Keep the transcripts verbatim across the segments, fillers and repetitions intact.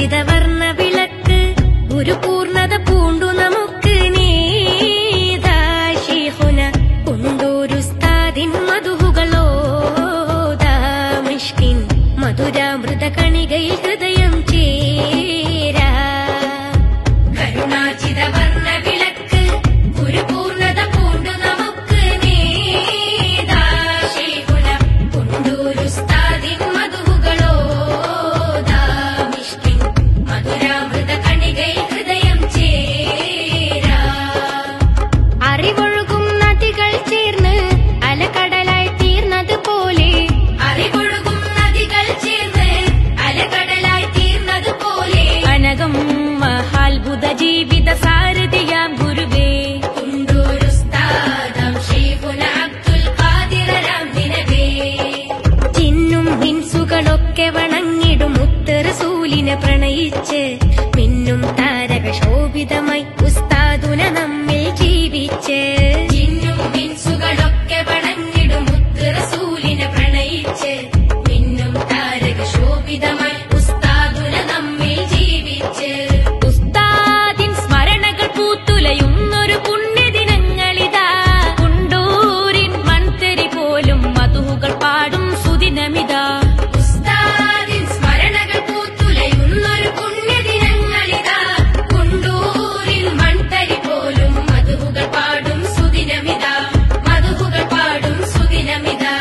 കരുണാചിതവർണ്ണ വിളക്ക് ഒരു പൂർണ്ണത പൂണ്ടു നമുക്ക് നീതാ ശൈഖുന കൊണ്ടൂരുസ്താദിൻ മധുഹുകളോതാ മിഷ്കിൻ മധുരാമൃത കണികയിൽ ഹൃദയം ചേരാ. കരുണാചിതവർണ്ണ വിളക്ക് ഒരു പൂർണ്ണത പൂണ്ടു നമുക്ക് നീതാ ശൈഖുന കൊണ്ടൂരുസ്താദിൻ മധുഹുകളോതാ മിഷ്കിൻ മധുരാമൃത കണികയിൽ ഹൃദയം ചേരാ. അറിവൊഴുകും നദികൾ ചേർന്ന് അലകടലായി തീർന്നതുപോലെ അറിവൊഴുകും നദികൾ ചേർന്ന് അലകടലായി തീർന്നതുപോലെ അനകം മഹാത്ഭുത ജീവിത സാരഥിയാം ഗുരുവേ കൊണ്ടൂരുസ്താദാം ശൈഖുന അബ്ദുൽ ഖാദിറരാം ദിനവേ. ചിന്നും ഹിൻസുകളൊക്കെ വണങ്ങിടും മുത്ത് റസൂലിനെ പ്രണയിച്ച് മിന്നും താരക ശോഭിതമായി ഉസ്താദുന നമ്മിൽ ജീവിച്ച്. ചിന്നും ഹിൻസുകളൊക്കെ വണങ്ങിടും മുത്ത് റസൂലിനെ പ്രണയിച്ച് മിന്നും താരക ശോഭിതമായി ഉസ്താദുന നമ്മിൽ ജീവിച്ച്. ഉസ്താദിൻ സ്മരണകൾ പൂത്തുലയുന്നൊരു പുണ്യദിനങ്ങളിതാ കുണ്ടൂരിൻ മൺതെരി പോലും മധുഹുകൾ പാടും സുദിനമിതാ. ഉസ്താദിൻ സ്മരണകൾ പൂത്തുലയുന്നൊരു പുണ്യദിനങ്ങളിതാ കുണ്ടൂരിൻ മൺതരി പോലും മധുഹുകൾ പാടും സുദിനമിതാ മധുഹുകൾ പാടും സുദിനമിതാ.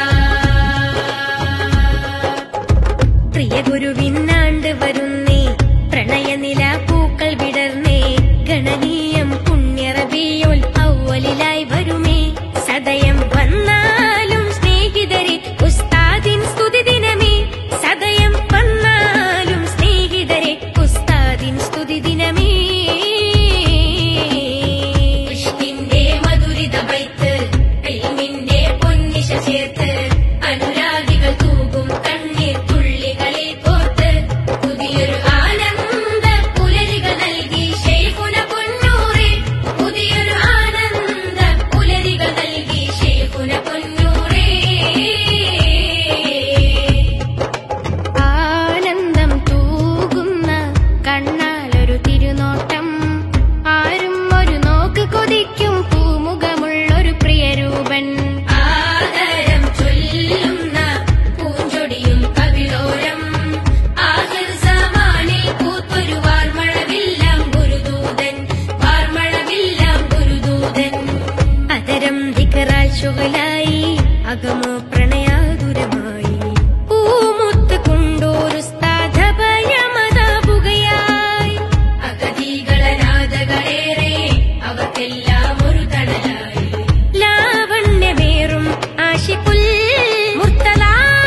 പ്രിയ ഗുരുവിനാണ്ട് വരുന്നേ പ്രണയനില പൂക്കൾ വിടർന്നേ ഗണനീയം പുണ്യ റബീഉൽ അവ്വലിലായി വരുമേ. സദയം വന്നാലും സ്നേഹിതരെ ഉസ്താദിൻ സ്തുതി ദിനമേ. സദയം വന്നാലും സ്നേഹിതരെ ഉസ്താദിൻ സ്തുതി ദിനമേ. ഇഷ്കിന്റെ മധുരിത ബൈത്ത് ഇൽമിന്റെ പൊന്നിശ ചേർത്ത് അനുരാഗികൾ തൂകും കണ്ണീർ തുള്ളികളിൽ കോർത്ത് പുതിയൊരു ആനന്ദ പുലരികൾ നൽകി ശൈഖുന പൊന്നൂറേ. പുതിയൊരു ആനന്ദ പുലരികൾ നൽകി ശൈഖുന പൊന്നൂറേ. ആനന്ദം തൂകുന്ന കണ്ണാലൊരു തിരുനോട്ടം ആരും ഒരു നോക്ക് കൊതിക്കും പൂമുഖമുള്ളൊരു പ്രിയരൂപൻ. ആദരം ചൊല്ലുന്ന പൂഞ്ചൊടിയും കവിളോരം ആഹിർ സമാനിൽ പൂത്തൊരു വാർമഴവില്ലാം ഗുരുദൂതൻ വാർമഴവില്ലാം ഗുരുദൂതൻ. അതരം ദിക്റാൽ ശുഗലായി അകമോ പ്രണയാതുരമായി പൂമുത്ത് കൊണ്ടൂരുസ്താദ് അഭയമതാവുകയായി. അഗതികളനാഥകളേറെ അവർക്കെല്ലാം ഒരു തണലായി ലാവണ്യമേറും ആശിഖുൽ മുർത്തല.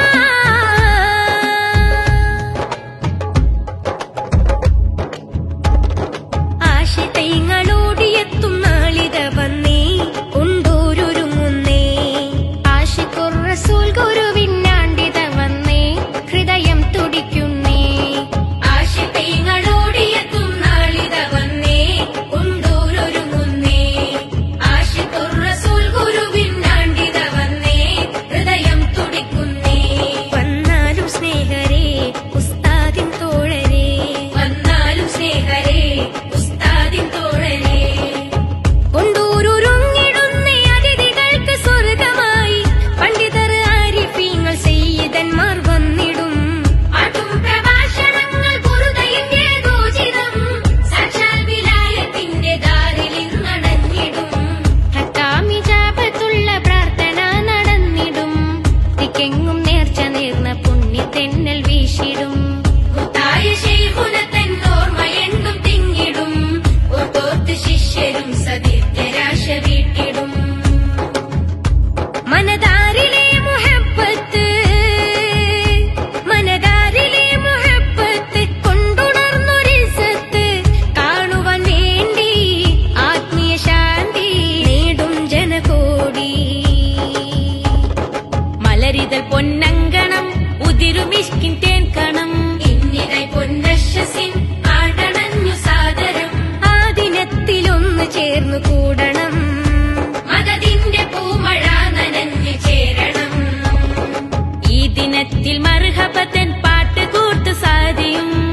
ആശിഖൈങ്ങളോടിയെത്തും നാളിത വന്നേ കൊണ്ടൂരൊരുങ്ങുന്നേ. ആശിഖുർ റസൂൽ ഗുരുവിനാണ്ടിത വന്നേ ഹൃദയം തുടിക്കുന്നേ. ആശിഖൈങ്ങളോടിയെത്തും നാളിത വന്നേ കൊണ്ടൂരൊരുങ്ങുന്നേ. ആശിഖുർ റസൂൽ ഗുരുവിനാണ്ടിത വന്നേ ഹൃദയം തുടിക്കുന്നേ. വന്നാലും സ്നേഹരേ ഉസ്താദിൻ തോഴരേ വന്നാലും സ്നേഹരേ ഉസ്താദിൻ തോഴരേ. കൊണ്ടൂരൊരുങ്ങിടുന്നേ അതിഥികൾക്ക് സ്വർഗമായി പണ്ഡിതർ ആരിഫീങ്ങൾ സയ്യിദന്മാർ വന്നിടും. പാട്ടും പ്രഭാഷണങ്ങൾ ഗുരുദയന്റെ ഗോചിതം സാക്ഷാൽ വിലായത്തിന്റെ ദാരിൽ നടന്നിടും. ഹക്കാമിജാബത്തുള്ള പ്രാർത്ഥന നടന്നിടും. തിക്കെങ്ങും നേർച്ച നേർന്ന പുണ്യത്തെന്നൽ വീശിടും. മുത്തായ ശൈഖുന തന്നോർമ്മയെണ്ടും തിങ്ങിടും. ഓർത്തോർത്ത് ശിഷ്യരും സതീർത്ഥരാശ വീട്ടിടും. മനതാരിലെ മുഹബ്ബത്ത് മനതാരിലെ മുഹബ്ബത്ത് കൊണ്ടുണർന്നൊരിസത്ത് കാണുവാൻ വേണ്ടി ആത്മീയ ശാന്തി നേടും ജനകോടി. മലരിതൽ പൊന്നങ്കണം ഉതിരുമിഷ്കിൻ തേൻകണം ഇന്നിതായി പൊന്നശ്ശസിൻ ആടണഞ്ഞു സാദരം. ആ ദിനത്തിലൊന്ന് ചേർന്നു കൂടണം മദദിന്റെ പൂമഴ നനഞ്ഞു ചേരണം. ഈ ദിനത്തിൽ മർഹബത്തൻ പാട്ട് കൂട്ട് സാധിയും